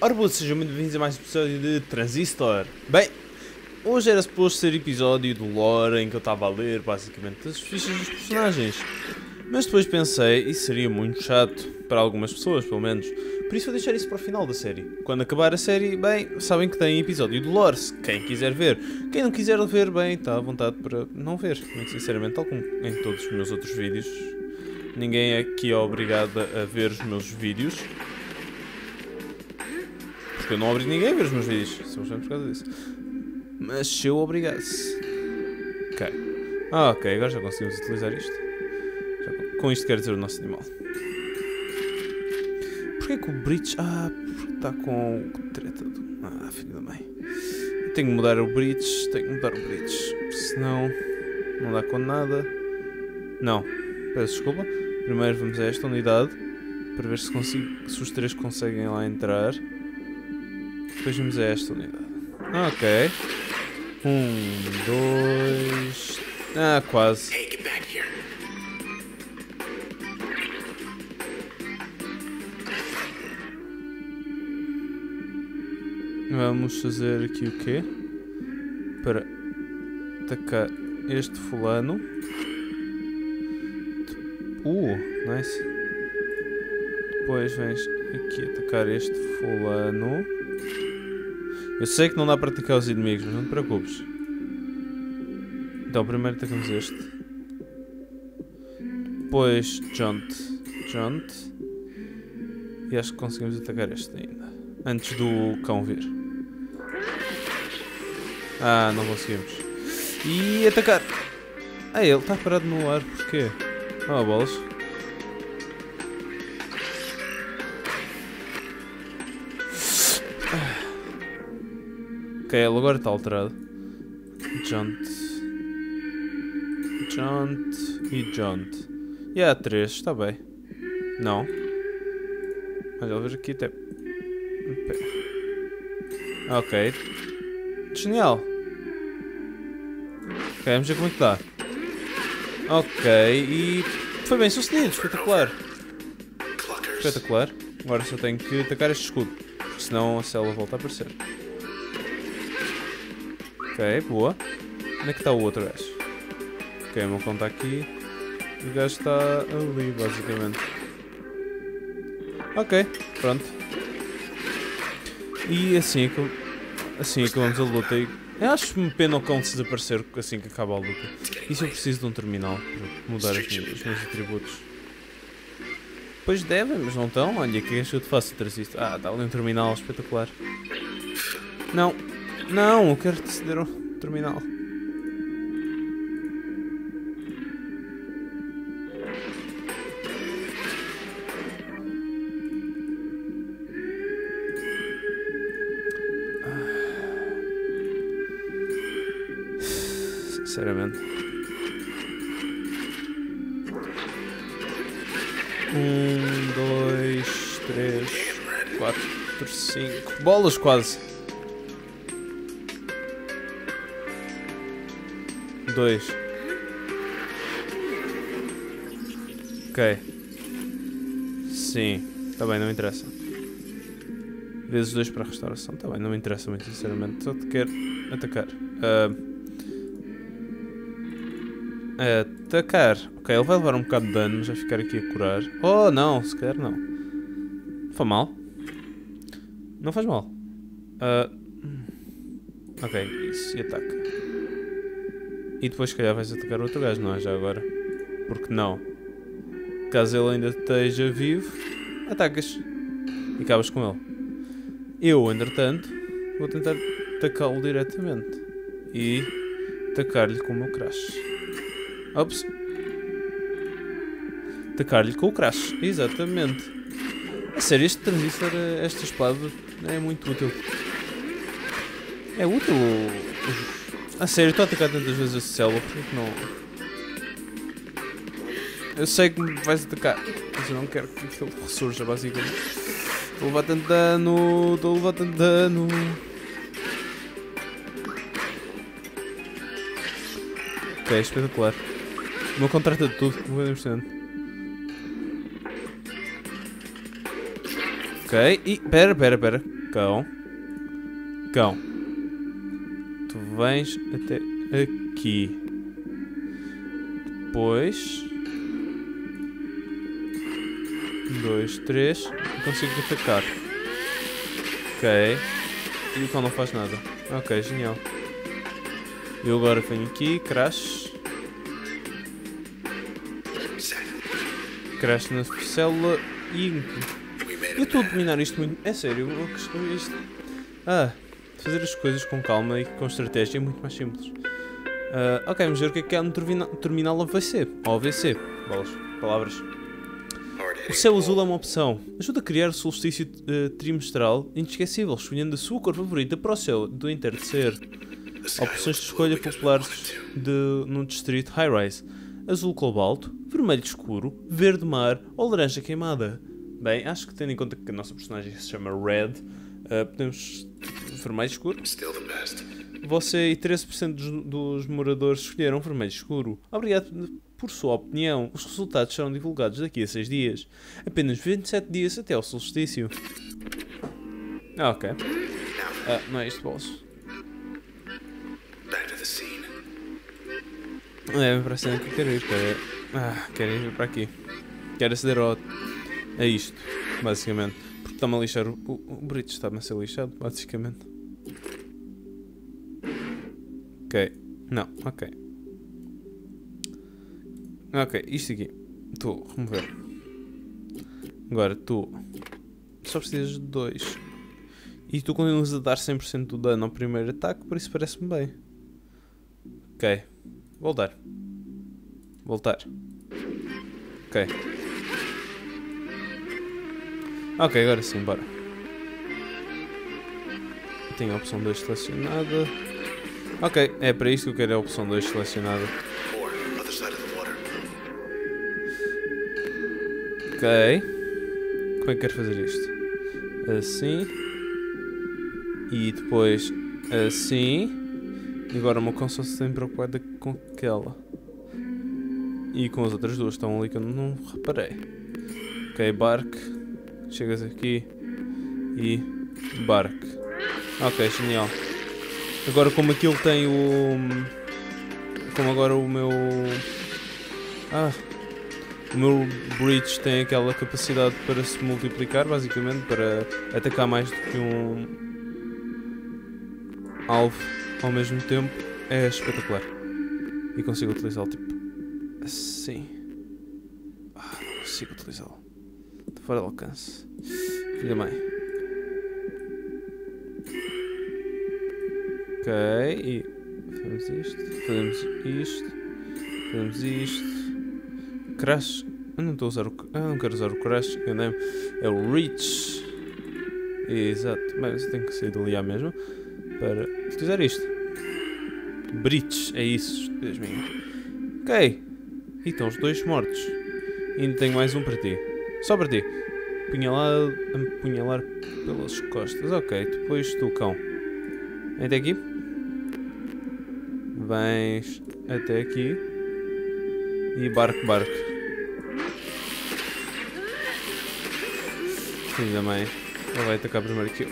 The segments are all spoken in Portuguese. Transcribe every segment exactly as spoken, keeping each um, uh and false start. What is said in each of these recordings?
Ora boa, sejam muito bem-vindos a mais um episódio de Transistor. Bem, hoje era suposto ser episódio do lore em que eu estava a ler basicamente as fichas dos personagens. Mas depois pensei, isso seria muito chato, para algumas pessoas pelo menos. Por isso vou deixar isso para o final da série. Quando acabar a série, bem, sabem que tem episódio do lore, se quem quiser ver. Quem não quiser ver, bem, está à vontade para não ver. Muito sinceramente, tal como em todos os meus outros vídeos. Ninguém aqui é obrigado a ver os meus vídeos. Porque eu não obrigo ninguém a ver os meus vídeos, simplesmente por causa disso. Mas se eu obrigasse... Ok. Ah, ok, agora já conseguimos utilizar isto. Já, com isto quer dizer o nosso animal. Porquê que o bridge... Ah, porque está com o treta do... Ah, filho da mãe. Eu tenho que mudar o bridge, tenho que mudar o bridge. Senão não dá com nada. Não, peço desculpa. Primeiro vamos a esta unidade para ver se, consigo, se os três conseguem lá entrar. Depois vamos a esta unidade. Ah, ok. Um, dois... Ah, quase. Vamos fazer aqui o quê? Para atacar este fulano. Uh, nice. Depois vens aqui atacar este fulano. Eu sei que não dá para atacar os inimigos, mas não te preocupes. Então primeiro atacamos este. Depois jaunt. Jaunt. E acho que conseguimos atacar este ainda. Antes do cão vir. Ah, não conseguimos. E atacar. Ah, ele está parado no ar, porquê? Ah, bolas. Ok, ele agora está alterado. Jaunt. Jaunt e jaunt. E há três, está bem. Não. Olha, ele vejo aqui até. Ok. Genial. Ok, vamos ver como é que dá. Ok, e foi bem sucedido, espetacular. Espetacular. Agora só tenho que atacar este escudo, senão a célula volta a aparecer. Ok, boa. Onde é que está o outro gajo? Ok, o meu cão está aqui. O gajo está ali, basicamente. Ok, pronto. E assim, assim acabamos a luta. E eu acho-me pena o cão desaparecer assim que acaba a luta. Isso eu preciso de um terminal para mudar as minhas, os meus atributos. Pois devem, mas não estão. Olha, que é que eu te faço transistor? Ah, está ali um terminal espetacular. Não, não, eu quero te ceder o terminal. Sinceramente. Um, dois, três, quatro, cinco. Bolas quase. Dois. Ok. Sim. Tá bem, não me interessa. Vezes dois para a restauração. Tá bem, não me interessa muito sinceramente. Só te quero atacar. Uh, Atacar. Ok, ele vai levar um bocado de dano, mas vai ficar aqui a curar. Oh, não, se calhar não. Foi mal? Não faz mal. Uh, ok, isso, e ataca. E depois, se calhar, vais atacar outro gajo, não é? Já agora. Porque não? Caso ele ainda esteja vivo, atacas. E acabas com ele. Eu, entretanto, vou tentar atacá-lo diretamente. E atacar-lhe com o meu crash. Ops. Atacar-lhe com o crash. Exatamente. A sério, este transistor, esta espada, é muito útil. É útil. A sério, estou a atacar tantas vezes a célula, porque que não... Eu sei que me vais atacar, mas eu não quero que ele ressurja, basicamente. Estou a levar tanto dano, estou a levar tanto dano. Ok, espetacular. O meu contrato de tudo, não vou investir. Ok, e... Pera, pera, pera. Cão. Cão. Tu vens até aqui. Depois... Um, dois, três. Consigo atacar. Ok. E o cão não faz nada. Ok, genial. Eu agora venho aqui, crash. Crash na célula e... Eu estou a dominar isto muito... É sério, eu isto... Ah, fazer as coisas com calma e com estratégia é muito mais simples. Uh, ok, vamos ver o que é que há no terminal A V C. Ou A V C. Bolas, palavras. O céu azul é uma opção. Ajuda a criar o solstício uh, trimestral inesquecível, escolhendo a sua cor favorita para o céu do entardecer. Opções de escolha populares de, no distrito High-Rise. Azul cobalto, vermelho escuro, verde mar ou laranja queimada. Bem, acho que tendo em conta que a nossa personagem se chama Red, uh, podemos... vermelho escuro. Você e treze por cento dos, dos moradores escolheram vermelho escuro. Obrigado por sua opinião. Os resultados serão divulgados daqui a seis dias. Apenas vinte e sete dias até ao solstício. Ah, ok. Ah, não é isto, boss. É, me parece que eu quero ir. Quero... Ah, quero ir para aqui. Quero aceder ao... a isto, basicamente. Porque está-me a lixar. O, o, o Brito está-me a ser lixado, basicamente. Ok. Não, ok. Ok, isto aqui. Tu, remover. Agora, tu. Só precisas de dois. E tu continuas a dar cem por cento do dano ao primeiro ataque, por isso parece-me bem. Ok. Voltar. Voltar. Ok. Ok, agora sim, bora. Tenho a opção dois selecionada. Ok, é para isto que eu quero a opção dois selecionada. Ok. Como é que quero fazer isto? Assim. E depois assim. E agora o meu cão só se tem preocupado com aquela. E com as outras duas estão ali que eu não reparei. Ok, bark. Chegas aqui. E bark. Ok, genial. Agora como aquilo tem o... Como agora o meu... Ah... O meu Breach tem aquela capacidade para se multiplicar, basicamente, para atacar mais do que um alvo ao mesmo tempo. É espetacular. E consigo utilizá-lo tipo assim. Ah, não consigo utilizá-lo. Estou fora de alcance. Filha mãe. Ok, e fazemos isto, fazemos isto, fazemos isto. Crash. Eu não estou a usar o... Ah, não quero usar o Crash, enganei-me. É o Reach. Exato. Bem, você tem que sair dali à mesma para utilizar isto. Breach, é isso, Deus meu. Ok. E estão os dois mortos. E ainda tenho mais um para ti. Só para ti. Apunhalar, apunhalar pelas costas. Ok, depois tu, cão. Vem até aqui. Vens até aqui. E barco, barco. Filho da mãe. Ele vai atacar primeiro que eu.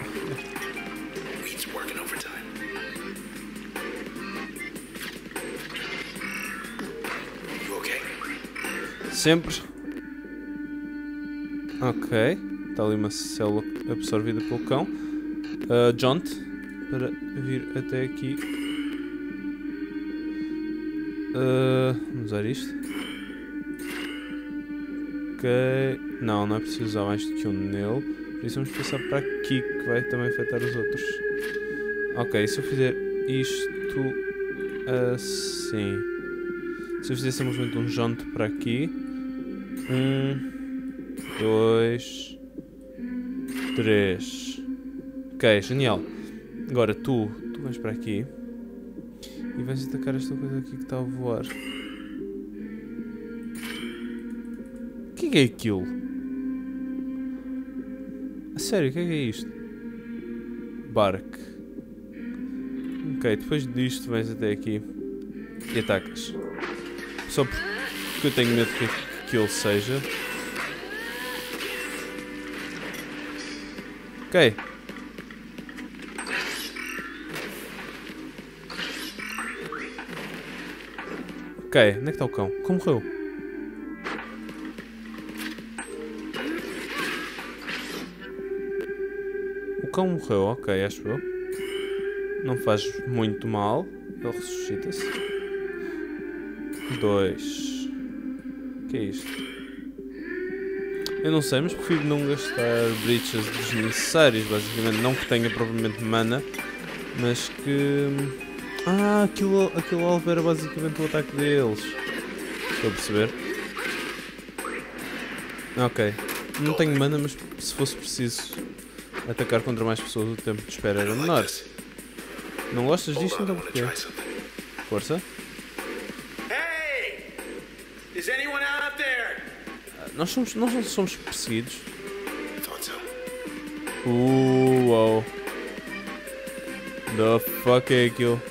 Sempre. Ok. Está ali uma célula absorvida pelo cão. Uh, Jaunt. Para vir até aqui. Uh, vamos usar isto. Ok. Não, não é preciso usar mais do que um nele. Por isso vamos passar para aqui, que vai também afetar os outros. Ok, se eu fizer isto assim. Se eu fizer simplesmente um jaunt para aqui. Um, dois, três. Ok, genial. Agora tu, tu vais para aqui. E vais atacar esta coisa aqui que está a voar. O que é que é aquilo? A sério, o que é que é isto? Bark. Ok, depois disto vais até aqui. E atacas. Só porque eu tenho medo que aquilo seja. Ok. Ok, onde é que está o cão? Como morreu? O cão morreu, ok, acho eu. Não faz muito mal. Ele ressuscita-se. Dois. O que é isto? Eu não sei, mas prefiro não gastar breaches desnecessários, basicamente. Não que tenha provavelmente mana, mas que... Ah, aquilo, aquilo alvo era basicamente o ataque deles. Estou a perceber? Ok. Não tenho mana, mas se fosse preciso atacar contra mais pessoas, o tempo de espera era menor. Não gostas disto, então porquê? Força. Nós somos, nós não somos perseguidos. Uh, wow. The fuck é aquilo?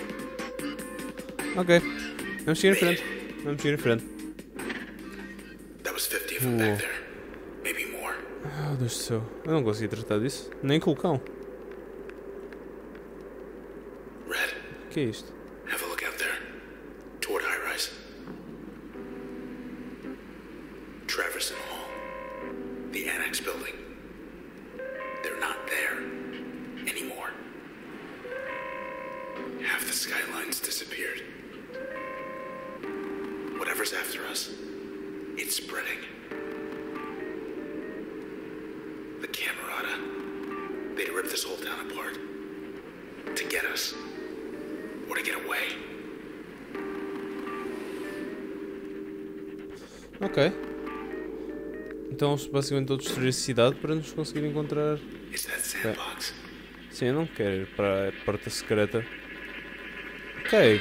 Ok. Vamos seguir em frente. Vamos seguir em frente. Uh. Oh, Deus do céu. Eu não consegui tratar disso. Nem com o cão. O que é isto? Traverson Hall. The Annex building. They're not there anymore. Half the skyline's disappeared. Whatever's after us, it's spreading. The Camerata. They'd rip this whole town apart. To get us. Or to get away. Ok. Então basicamente estou a destruir a cidade para nos conseguir encontrar. Okay. Sim, eu não quero ir para a porta secreta. Ok.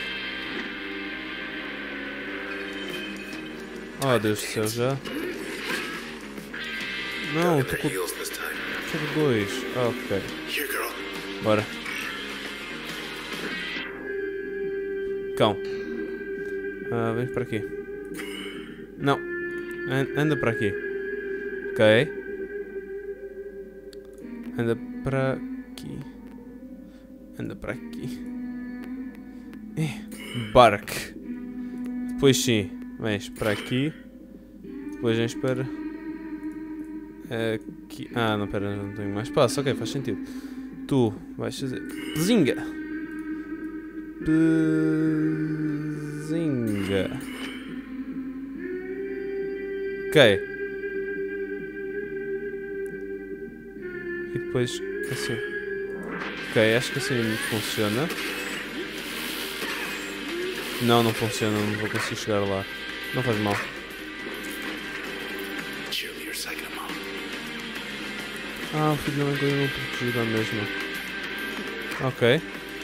Oh Deus do céu, já. Não, estou com... Quero dois. Ah, ok. Bora. Cão. Ah, vem para aqui. Não. Anda para aqui. Ok. Anda para aqui. Anda para aqui. Bark. Depois sim. Vens para aqui. Depois vens para... Aqui. Ah, não, pera, não tenho mais espaço. Ok, faz sentido. Tu vais fazer... Pezinga. Pezinga. Ok. E depois assim. Ok, acho que assim funciona. Não, não funciona, não vou conseguir chegar lá. Não faz mal. Ah, o filho da mãe continua protegido à mesma. Ok.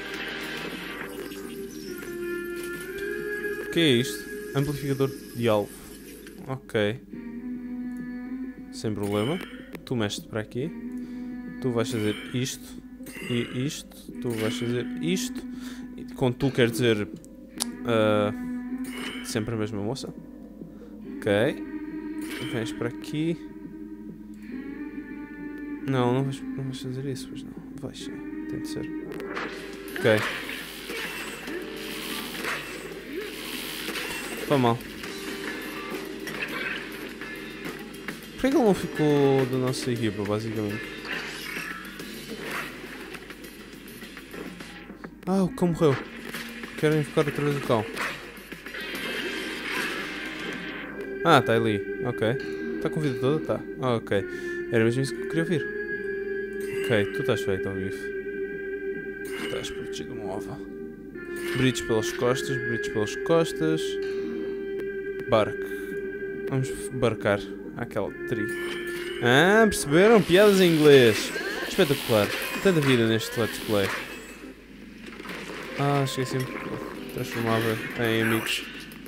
O que é isto? Amplificador de alvo. Ok. Sem problema. Tu mexes para aqui. Tu vais fazer isto. E isto. Tu vais fazer isto. E com tu quer dizer... Uh, sempre a mesma moça. Ok. Vens para aqui. Não, não vais, não vais fazer isso, pois não. Vais sim. Tem de ser. Ok. Foi mal. Porquê que ele não ficou da nossa equipa, basicamente? Ah, o cão morreu. Querem ficar outra vez o cão. Ah, está ali. Ok. Está com a vida toda? Tá. Ah, ok. Era mesmo isso que eu queria ouvir. Ok, tu estás feito ao bife. Estás protegido, uma ova. Bridge pelas costas, bridge pelas costas. Bark. Vamos barcar aquela tri. Ah, perceberam? Piadas em inglês. Espetacular. Tanta vida neste Let's Play. Ah, esqueci-me que transformava em amigos.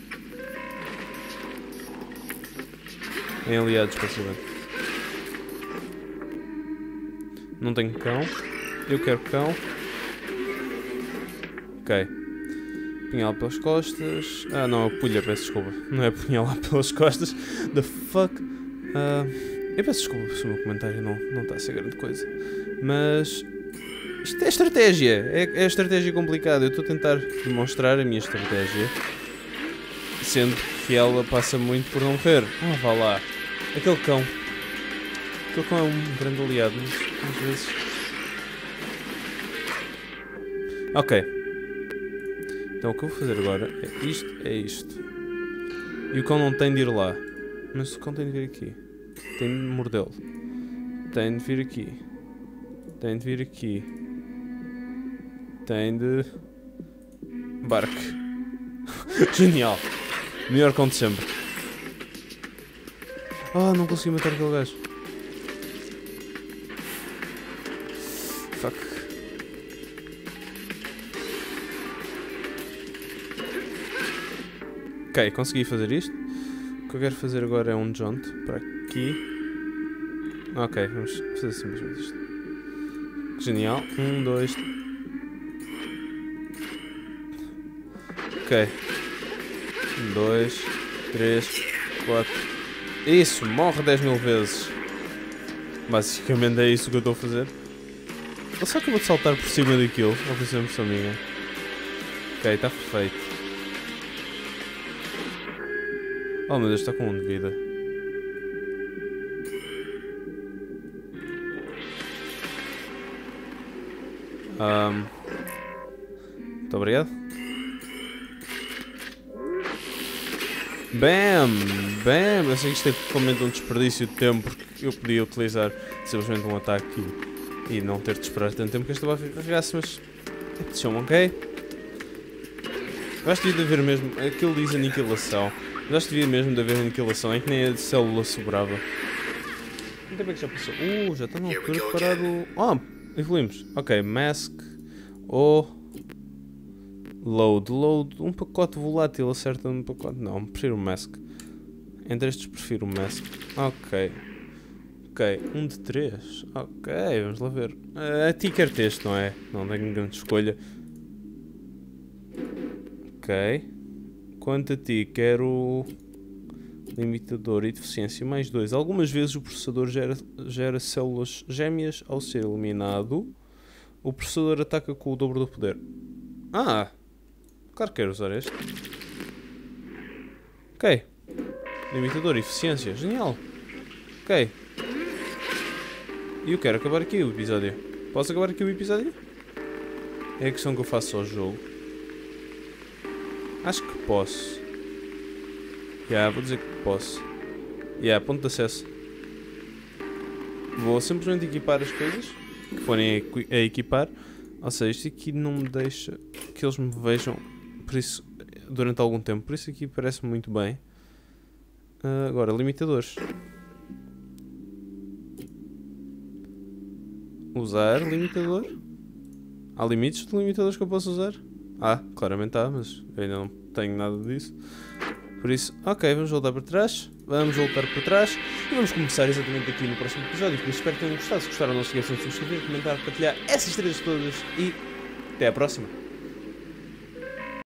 Em aliados, basicamente. Não tenho cão. Eu quero cão. Ok. Punhal pelas costas. Ah, não, é pulha, peço desculpa. Não é punhal pelas costas. The fuck? Uh, eu peço desculpa se o meu comentário não, não está a ser grande coisa. Mas... isto é estratégia. É, é estratégia complicada. Eu estou a tentar demonstrar a minha estratégia. Sendo que ela passa muito por não morrer. Ah, vá lá. Aquele cão. Aquele cão é um grande aliado, mas às vezes... Ok. Então o que eu vou fazer agora é isto, é isto. E o cão não tem de ir lá. Mas o cão tem de vir aqui. Tem de mordê-lo. Tem de vir aqui. Tem de vir aqui. Tem de... Barque. Genial. Melhor cão de sempre. Ah, não consegui matar aquele gajo. Fuck. Ok, consegui fazer isto. O que eu quero fazer agora é um jaunt para aqui. Ok, vamos fazer simplesmente isto. Genial. Um, dois. Ok. Um, dois, três, quatro. Isso, morre dez mil vezes. Basicamente é isso que eu estou a fazer. Ele só acabou de saltar por cima daquilo. Ou foi sempre só minha. Ok, está perfeito. Oh meu Deus, está com um de vida. Um, muito obrigado. Bam! Bam! Eu sei que isto é totalmente um desperdício de tempo, porque eu podia utilizar simplesmente um ataque e, e não ter de esperar tanto tempo que esta barra carregasse, mas apeteceu-me, ok? Eu acho que devia haver mesmo. Aquilo diz aniquilação. Eu acho que devia mesmo de haver aniquilação, em que nem a célula sobrava. Quanto tempo é que já passou? Uh, já está na altura de parar o. Ah! Evoluímos. Ok, mask ou. Load. Load. Um pacote volátil acerta um pacote. Não, prefiro o mask. Entre estes prefiro o mask. Ok. Ok, um de três. Ok, vamos lá ver. Uh, a ti quer ter este, não é? Não tenho grande escolha. Ok. Quanto a ti, quero limitador e deficiência mais dois. Algumas vezes o processador gera, gera células gêmeas ao ser eliminado. O processador ataca com o dobro do poder. Ah! Claro que quero usar este. Ok. Limitador e eficiência. Genial. Ok. E eu quero acabar aqui o episódio. Posso acabar aqui o episódio? É a questão que eu faço ao jogo. Acho que posso. Já, yeah, vou dizer que posso. Já, yeah, ponto de acesso. Vou simplesmente equipar as coisas que forem a equipar. Ou seja, isto aqui não me deixa que eles me vejam por isso, durante algum tempo. Por isso aqui parece muito bem. Uh, agora, limitadores. Usar limitador. Há limites de limitadores que eu posso usar? Ah, claramente há, mas eu ainda não tenho nada disso. Por isso, ok, vamos voltar para trás. Vamos voltar para trás. E vamos começar exatamente aqui no próximo episódio. Por isso espero que tenham gostado. Se gostaram, não se esqueçam de subscrever, comentar, partilhar essas três todas. E até à próxima.